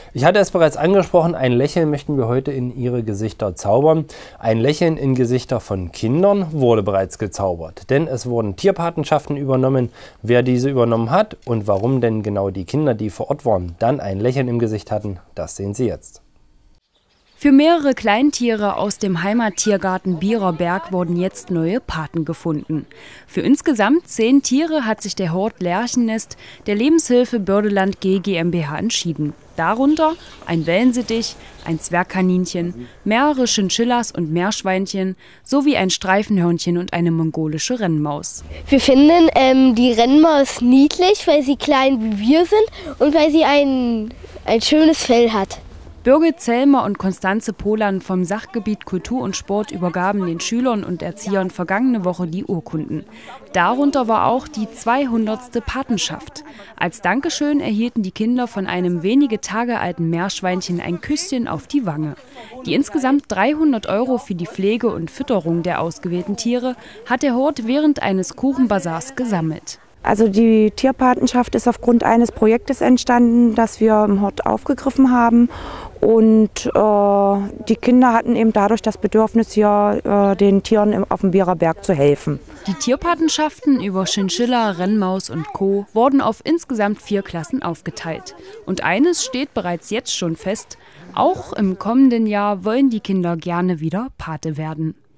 Ich hatte es bereits angesprochen, ein Lächeln möchten wir heute in Ihre Gesichter zaubern. Ein Lächeln in Gesichter von Kindern wurde bereits gezaubert, denn es wurden Tierpatenschaften übernommen. Wer diese übernommen hat und warum denn genau die Kinder, die vor Ort waren, dann ein Lächeln im Gesicht hatten, das sehen Sie jetzt. Für mehrere Kleintiere aus dem Heimattiergarten Bierer-Berg wurden jetzt neue Paten gefunden. Für insgesamt 10 Tiere hat sich der Hort Lerchennest der Lebenshilfe Bördeland G GmbH entschieden. Darunter ein Wellensittich, ein Zwergkaninchen, mehrere Chinchillas und Meerschweinchen sowie ein Streifenhörnchen und eine mongolische Rennmaus. Wir finden die Rennmaus niedlich, weil sie klein wie wir sind und weil sie ein schönes Fell hat. Birgit Zellmer und Konstanze Polan vom Sachgebiet Kultur und Sport übergaben den Schülern und Erziehern vergangene Woche die Urkunden. Darunter war auch die 200. Patenschaft. Als Dankeschön erhielten die Kinder von einem wenige Tage alten Meerschweinchen ein Küsschen auf die Wange. Die insgesamt 300 € für die Pflege und Fütterung der ausgewählten Tiere hat der Hort während eines Kuchenbasars gesammelt. Also die Tierpatenschaft ist aufgrund eines Projektes entstanden, das wir im Hort aufgegriffen haben. Und die Kinder hatten eben dadurch das Bedürfnis, hier den Tieren auf dem Bierer-Berg zu helfen. Die Tierpatenschaften über Chinchilla, Rennmaus und Co. wurden auf insgesamt 4 Klassen aufgeteilt. Und eines steht bereits jetzt schon fest: Auch im kommenden Jahr wollen die Kinder gerne wieder Pate werden.